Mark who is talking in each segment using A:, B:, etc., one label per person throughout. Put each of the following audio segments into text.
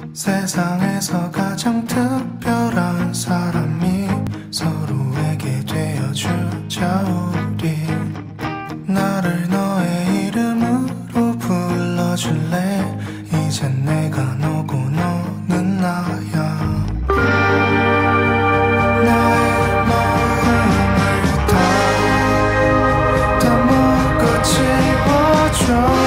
A: 세상에서 가장 특별한 사람이 서로에게 되어주자. 우리 나를 너의 이름으로 불러줄래? 이젠 내가 너고 너는 나야. 나의 마음을 다 먹어 치워줘.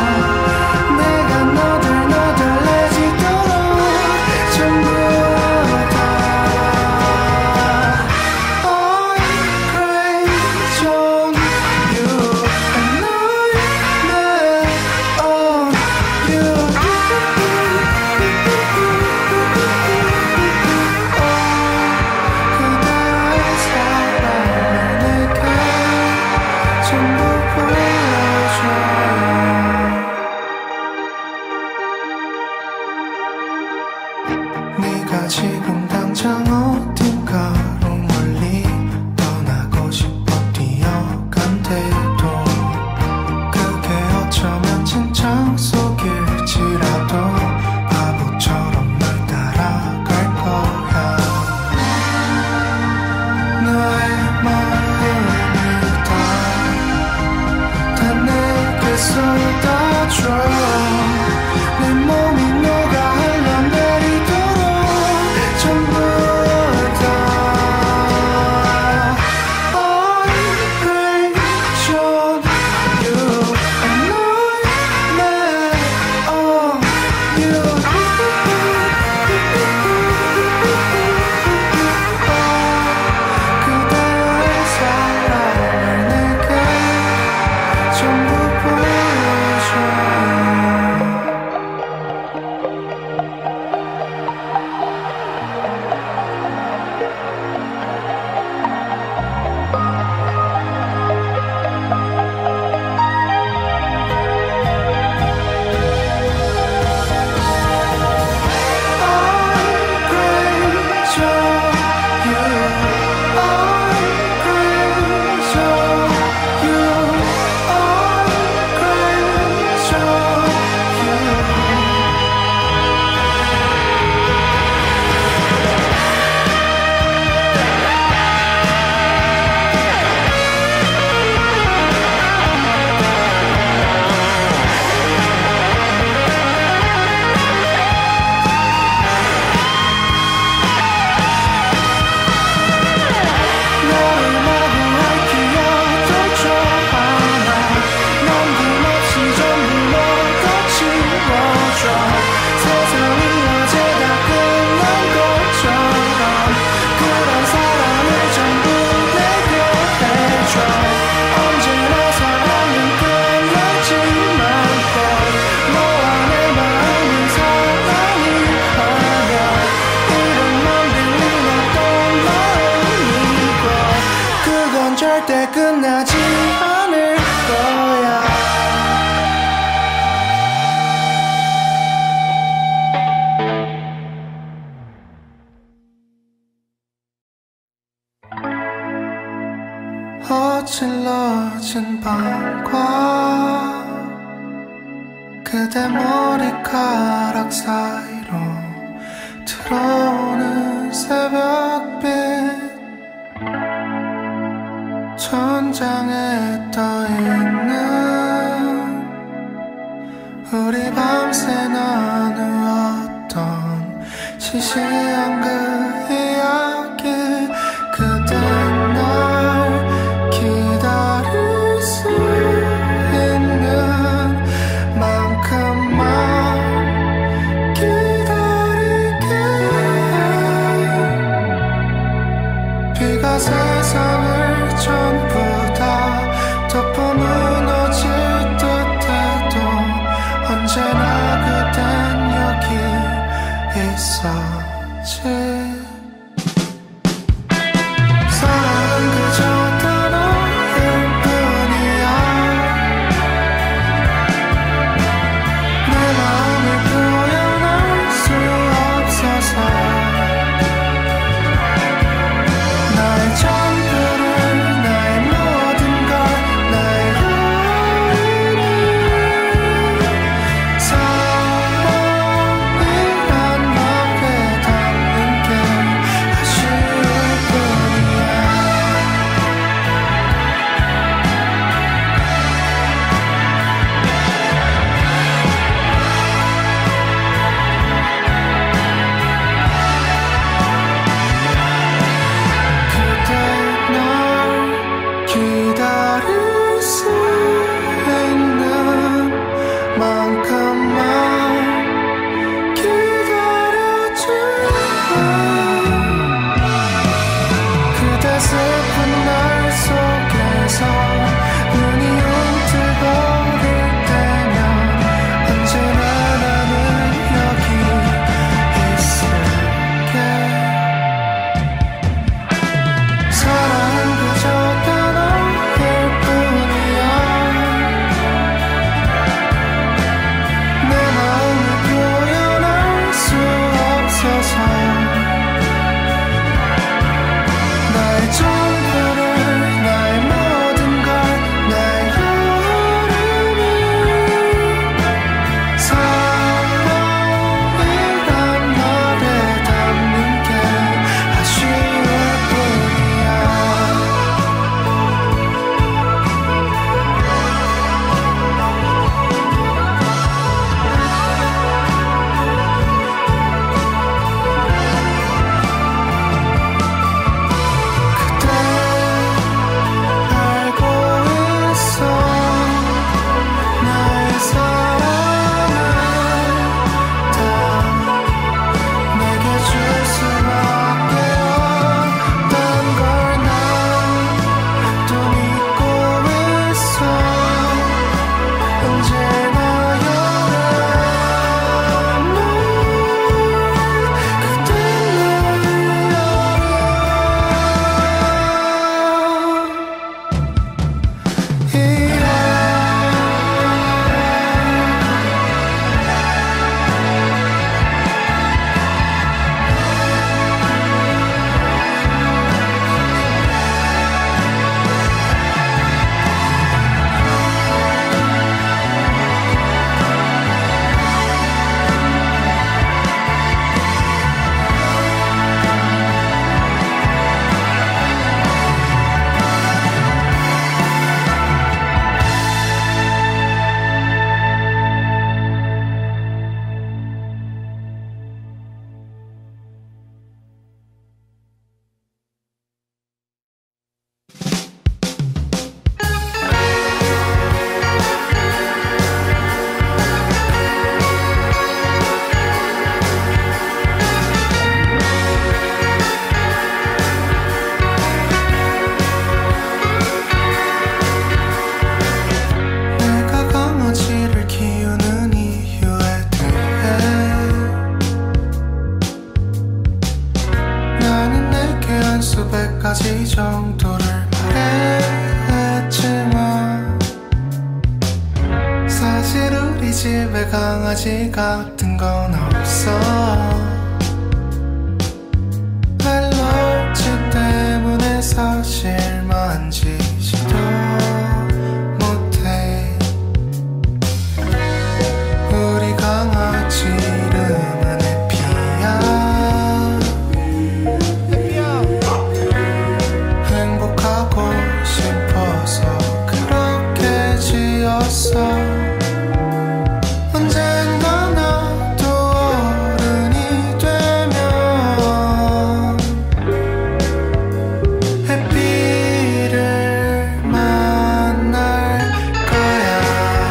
A: 네가 지금 당장 어딘가로 멀리 떠나고 싶어 뛰어간대도 그게 어쩌면 진짜 속일지라도 바보처럼 널 따라갈 거야. 너의 마음을 다 내게 쏟아줘. 내 몸이 너가 흘러내리도록 전부 다 I praise you and I love you. 그대의 사랑을 내게 전부 보여줘. 절대 끝나지 않을 거야. 어질러진 밤과 그대 머리카락 사이로 들어오는 새벽빛, 천장에 떠있는 우리 밤새 나누었던 시시한 그 이야기. 그대 날 기다릴 수 있는 만큼만 기다릴게. 비가 세상을 전부 다 덮어 무너질 듯해도 언제나 그댄 여기 있었지. 가지 정도를 말했지만 사실 우리 집에 강아지 같은 건 없어. 알러지 때문에 사실 만지지도 못해. 우리 강아지 이름은 해피야. 행복하고 싶어서 그렇게 지었어. 언젠가 나도 어른이 되면 해피를 만날 거야.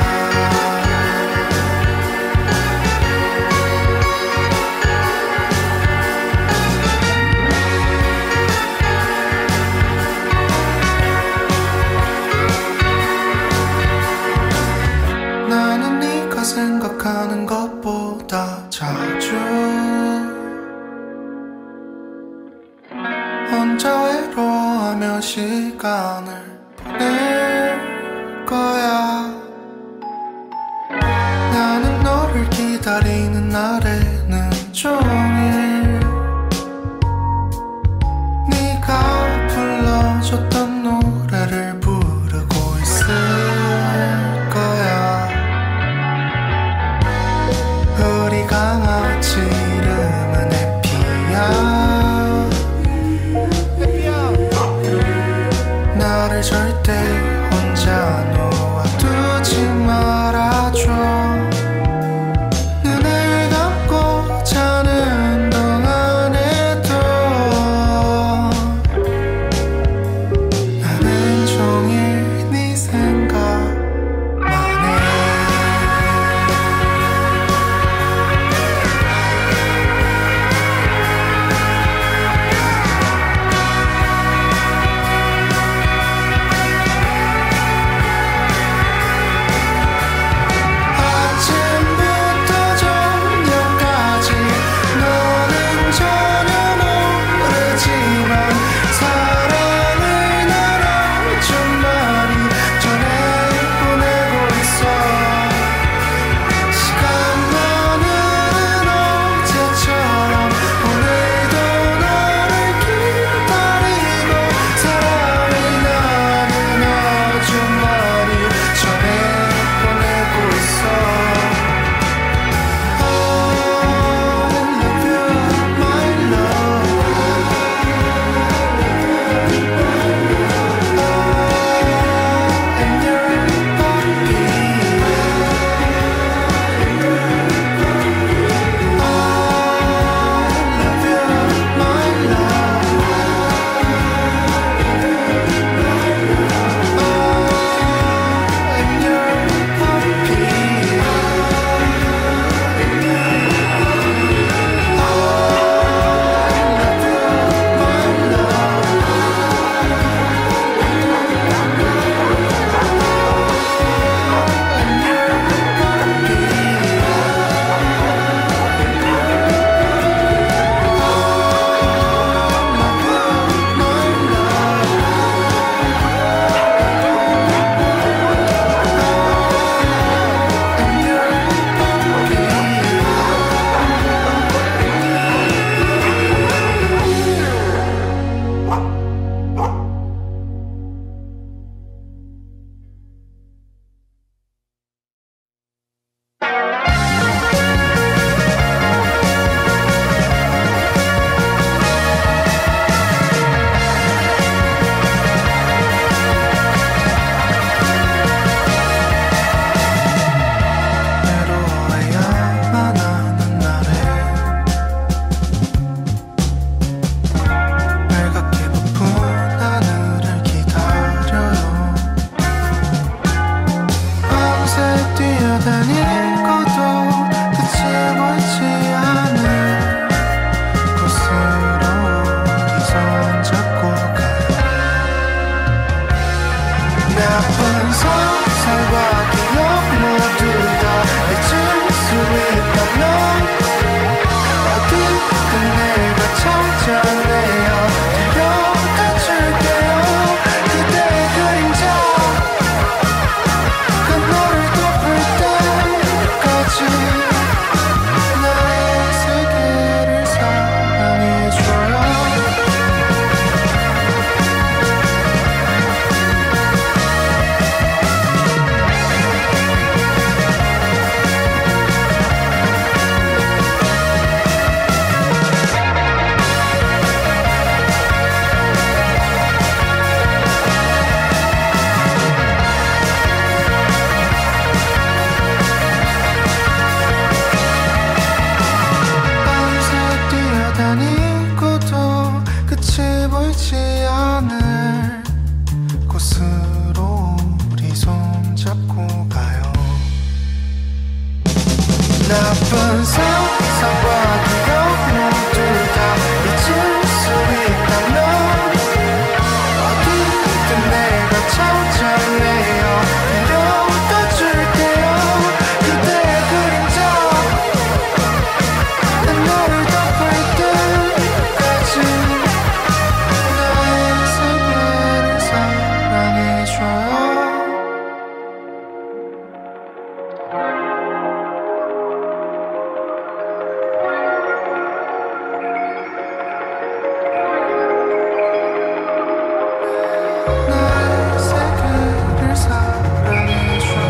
A: 나는 네가 생각하는 것보다 자주 혼자 외로워하며 시간을 보낼 거야. 나는 너를 기다리는 날에는 종일 네가 불러줬던 노래를 부르고 있을 거야. 우리 강아지 이름은 해피야. 나를 절대 혼자 놓아두지 말아줘. 눈을 감고 자는 동안 상상과 기억 모두 다 잊을 수 있다면 어디든 내가 찾아내어 데려다 줄게요. 그대의 그림자 난 너를 덮을 때까지 나의 생활을 사랑해줘요. 나의 세계를 사랑해줘요.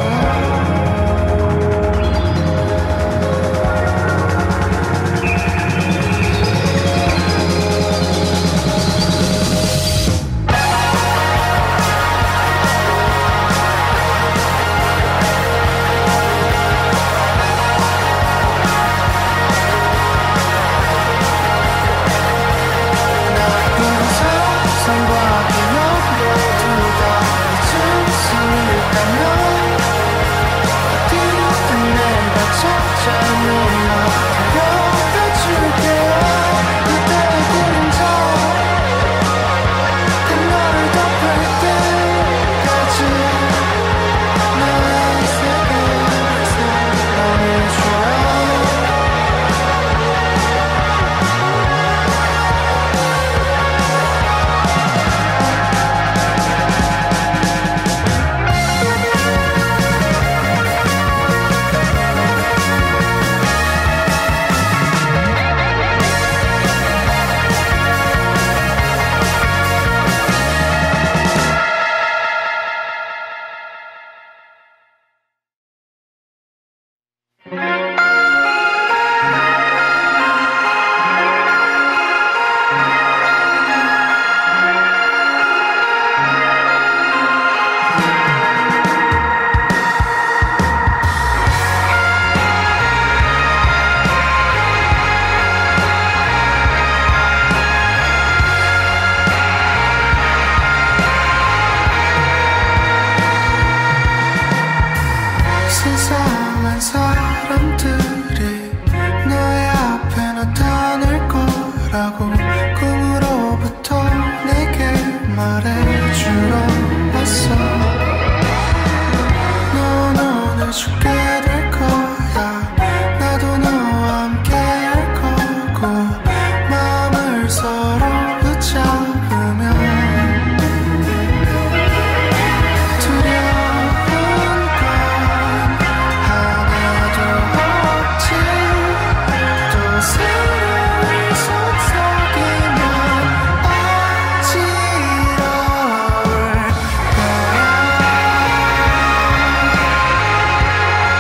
A: 나쁜 상상과 기억 모두 다 잊을 수 있다면 어디든 내가 찾아내어 데려다 줄게요. 그대의 그림자 난 너를 덮을 때까지 나의 세계를 사랑해줘요. 세상은 사람들이 너의 앞에 나타날 거라고 꿈으로부터 내게 말해주러 왔어. 넌 오늘 죽게 될 거야. 나도 너와 함께 할 거고 마음을 서로 붙잡으면 두려운 건 하나도 없지. 또 새로운 속삭이면 어지러울 거야.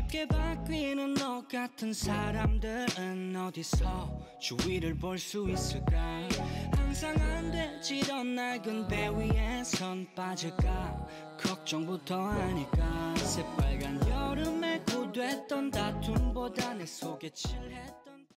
B: 쉽게 바뀌는 너 같은 사람들은 어디서 주위를 볼 수 있을까. 항상 안 되지던 낡은 배 위에 선 빠질까 걱정부터 하니까. 새빨간 여름에 고됐던 다툼보다 내 속에 칠했던